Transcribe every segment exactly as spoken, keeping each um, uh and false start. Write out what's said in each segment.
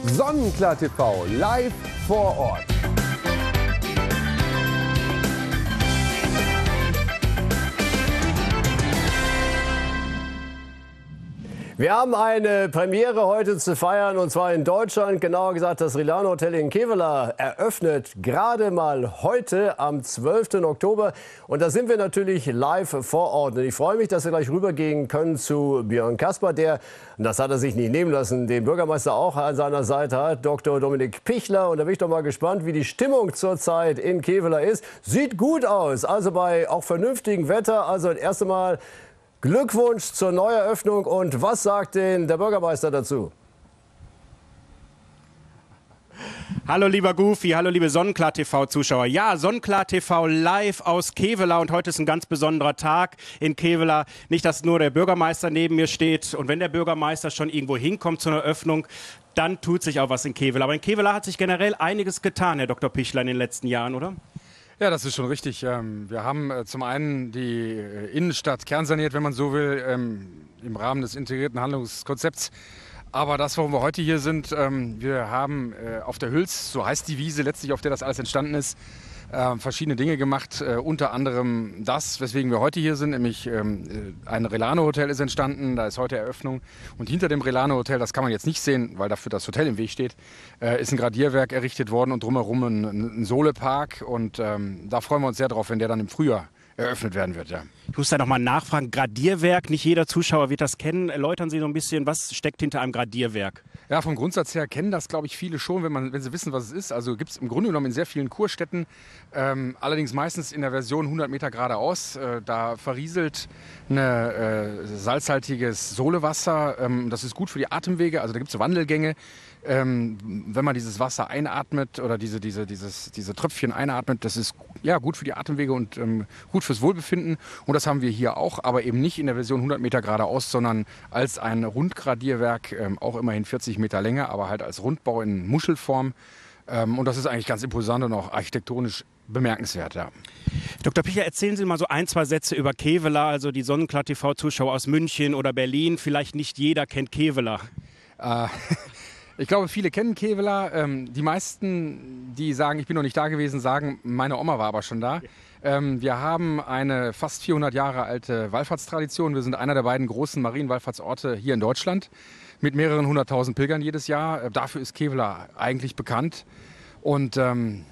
Sonnenklar T V live vor Ort. Wir haben eine Premiere heute zu feiern, und zwar in Deutschland. Genauer gesagt, das Rilano Hotel in Kevela eröffnet gerade mal heute am zwölften Oktober. Und da sind wir natürlich live vor Ort. Und ich freue mich, dass wir gleich rübergehen können zu Björn Kasper, der, und das hat er sich nicht nehmen lassen, den Bürgermeister auch an seiner Seite hat, Doktor Dominik Pichler. Und da bin ich doch mal gespannt, wie die Stimmung zurzeit in Kevela ist. Sieht gut aus, also bei auch vernünftigem Wetter. Also das erste Mal Glückwunsch zur Neueröffnung. Und was sagt denn der Bürgermeister dazu? Hallo lieber Goofy, hallo liebe Sonnenklar T V-Zuschauer. Ja, Sonnenklar T V live aus Kevela, und heute ist ein ganz besonderer Tag in Kevela. Nicht, dass nur der Bürgermeister neben mir steht, und wenn der Bürgermeister schon irgendwo hinkommt zu einer Öffnung, dann tut sich auch was in Kevela. Aber in Kevela hat sich generell einiges getan, Herr Doktor Pichler, in den letzten Jahren, oder? Ja, das ist schon richtig. Wir haben zum einen die Innenstadt kernsaniert, wenn man so will, im Rahmen des integrierten Handlungskonzepts. Aber das, warum wir heute hier sind, wir haben auf der Hüls, so heißt die Wiese letztlich, auf der das alles entstanden ist, verschiedene Dinge gemacht, unter anderem das, weswegen wir heute hier sind, nämlich ein Rilano Hotel ist entstanden, da ist heute Eröffnung, und hinter dem Rilano Hotel, das kann man jetzt nicht sehen, weil dafür das Hotel im Weg steht, ist ein Gradierwerk errichtet worden und drumherum ein, ein Solepark, und ähm, da freuen wir uns sehr drauf, wenn der dann im Frühjahr eröffnet werden wird. Ja. Ich muss da noch mal nachfragen, Gradierwerk, nicht jeder Zuschauer wird das kennen. Erläutern Sie so ein bisschen, was steckt hinter einem Gradierwerk? Ja, vom Grundsatz her kennen das, glaube ich, viele schon, wenn, man, wenn sie wissen, was es ist. Also gibt es im Grunde genommen in sehr vielen Kurstädten, ähm, allerdings meistens in der Version hundert Meter geradeaus. Äh, da verrieselt ein äh, salzhaltiges Solewasser. Ähm, das ist gut für die Atemwege, also da gibt es so Wandelgänge. Ähm, wenn man dieses Wasser einatmet oder diese, diese, dieses, diese Tröpfchen einatmet, das ist ja gut für die Atemwege und ähm, gut fürs Wohlbefinden. Und das haben wir hier auch, aber eben nicht in der Version hundert Meter geradeaus, sondern als ein Rundgradierwerk, ähm, auch immerhin vierzig Meter Länge, aber halt als Rundbau in Muschelform. Ähm, und das ist eigentlich ganz imposant und auch architektonisch bemerkenswert, ja. Doktor Pichler, erzählen Sie mal so ein, zwei Sätze über Kevela, also die Sonnenklar T V-Zuschauer aus München oder Berlin. Vielleicht nicht jeder kennt Kevela. Äh, Ich glaube, viele kennen Kevela. Ähm, die meisten, die sagen, ich bin noch nicht da gewesen, sagen, meine Oma war aber schon da. Ähm, wir haben eine fast vierhundert Jahre alte Wallfahrtstradition. Wir sind einer der beiden großen Marienwallfahrtsorte hier in Deutschland mit mehreren hunderttausend Pilgern jedes Jahr. Äh, dafür ist Kevela eigentlich bekannt. Und ähm,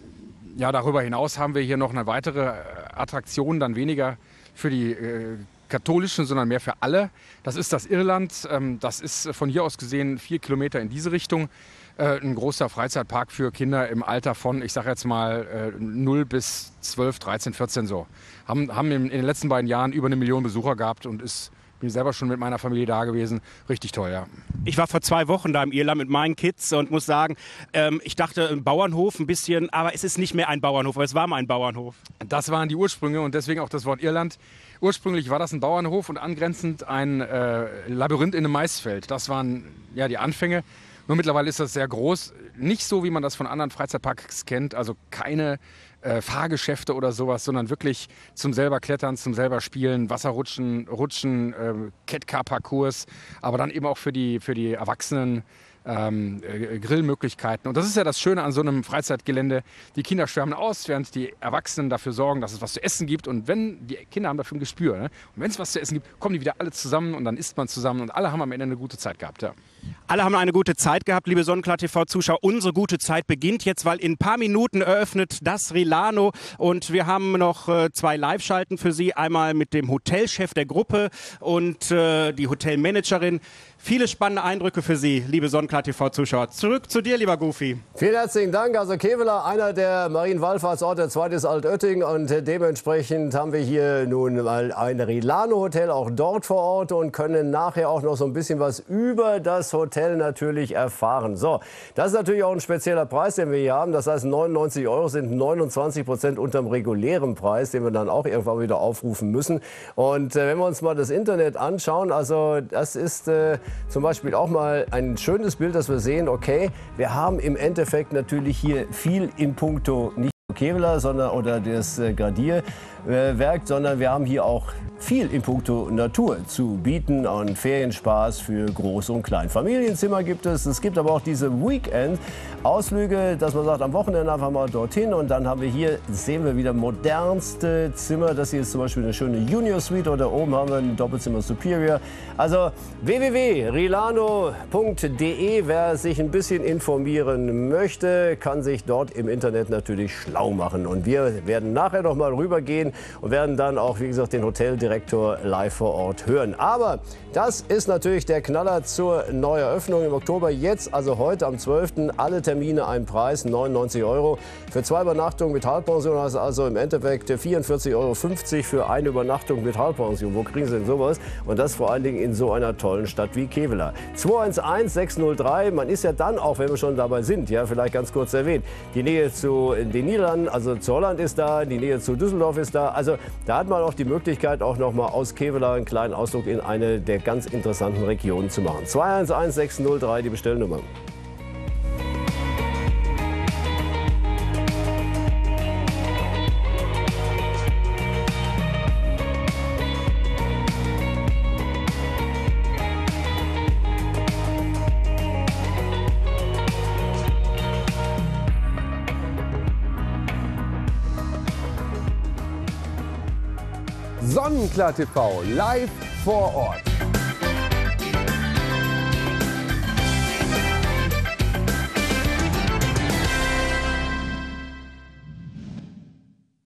ja, darüber hinaus haben wir hier noch eine weitere Attraktion, dann weniger für die äh, katholischen, sondern mehr für alle. Das ist das Irland. Das ist von hier aus gesehen vier Kilometer in diese Richtung. Ein großer Freizeitpark für Kinder im Alter von, ich sage jetzt mal, null bis zwölf, dreizehn, vierzehn so. Haben, haben in den letzten beiden Jahren über eine Million Besucher gehabt und ist, bin selber schon mit meiner Familie da gewesen. Richtig toll, ja. Ich war vor zwei Wochen da im Irland mit meinen Kids und muss sagen, ähm, ich dachte, ein Bauernhof ein bisschen, aber es ist nicht mehr ein Bauernhof, aber es war mal ein Bauernhof. Das waren die Ursprünge und deswegen auch das Wort Irland. Ursprünglich war das ein Bauernhof und angrenzend ein äh, Labyrinth in einem Maisfeld. Das waren ja die Anfänge. Nur mittlerweile ist das sehr groß. Nicht so, wie man das von anderen Freizeitparks kennt. Also keine äh, Fahrgeschäfte oder sowas, sondern wirklich zum selber Klettern, zum selber Spielen, Wasserrutschen, Rutschen, äh, Cat-Car-Parcours. Aber dann eben auch für die, für die Erwachsenen ähm, äh, Grillmöglichkeiten. Und das ist ja das Schöne an so einem Freizeitgelände. Die Kinder schwärmen aus, während die Erwachsenen dafür sorgen, dass es was zu essen gibt. Und wenn die Kinder haben dafür ein Gespür, ne? Und wenn es was zu essen gibt, kommen die wieder alle zusammen und dann isst man zusammen. Und alle haben am Ende eine gute Zeit gehabt, ja. Alle haben eine gute Zeit gehabt, liebe Sonnenklar T V-Zuschauer. Unsere gute Zeit beginnt jetzt, weil in ein paar Minuten eröffnet das Rilano. Und wir haben noch äh, zwei Live-Schalten für Sie. Einmal mit dem Hotelchef der Gruppe und äh, die Hotelmanagerin. Viele spannende Eindrücke für Sie, liebe Sonnenklar T V-Zuschauer. Zurück zu dir, lieber Goofy. Vielen herzlichen Dank. Also Kevela, einer der Marienwallfahrtsorte, der zweite ist Altötting. Und dementsprechend haben wir hier nun mal ein Rilano-Hotel, auch dort vor Ort, und können nachher auch noch so ein bisschen was über das Hotel natürlich erfahren. So, das ist natürlich auch ein spezieller Preis, den wir hier haben. Das heißt, neunundneunzig Euro sind neunundzwanzig Prozent unterm regulären Preis, den wir dann auch irgendwann wieder aufrufen müssen. Und äh, wenn wir uns mal das Internet anschauen, also das ist äh, zum Beispiel auch mal ein schönes Bild, dass wir sehen, okay, wir haben im Endeffekt natürlich hier viel in puncto nicht Kevlar, sondern oder das äh, Gradierwerk, sondern wir haben hier auch viel in puncto Natur zu bieten und Ferienspaß für Groß- und Kleinfamilienzimmer gibt es. Es gibt aber auch diese Weekend-Ausflüge, dass man sagt, am Wochenende einfach mal dorthin und dann haben wir hier, sehen wir wieder modernste Zimmer. Das hier ist zum Beispiel eine schöne Junior Suite oder oben haben wir ein Doppelzimmer Superior. Also w w w punkt rilano punkt de, wer sich ein bisschen informieren möchte, kann sich dort im Internet natürlich schlau machen. Und wir werden nachher noch mal rübergehen und werden dann auch, wie gesagt, den Hoteldirektor live vor Ort hören. Aber das ist natürlich der Knaller zur Neueröffnung im Oktober. Jetzt, also heute am zwölften alle Termine ein Preis, neunundneunzig Euro. Für zwei Übernachtungen mit Halbpension heißt also im Endeffekt vierundvierzig Euro fünfzig für eine Übernachtung mit Halbpension. Wo kriegen Sie denn sowas? Und das vor allen Dingen in so einer tollen Stadt wie Kevlar. zwei eins eins sechs null drei, man ist ja dann, auch wenn wir schon dabei sind, ja, vielleicht ganz kurz erwähnt, die Nähe zu den Niederlanden, also zu Holland ist da, die Nähe zu Düsseldorf ist da. Also da hat man auch die Möglichkeit, auch noch mal aus Kevlar einen kleinen Ausflug in eine der ganz interessanten Regionen zu machen. zwei eins eins sechs null drei, die Bestellnummer. Sonnenklar T V live vor Ort.